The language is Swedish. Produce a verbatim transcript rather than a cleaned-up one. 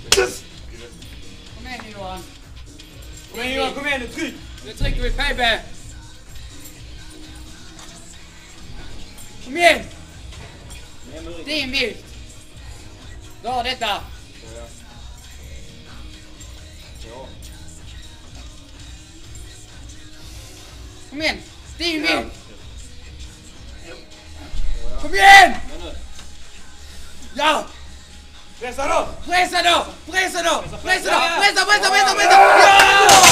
Kom igen nu Johan. Kom igen Johan, kom igen nu, tryck! Nu trycker vi P B. Kom igen! Din vikt. Du har detta. Ja. Kom igen! Din vikt. Kom igen! Ja! Pressa då! Pressa då! Pressa då! Pressa då! Pressa, pressa, pressa, pressa! Ja!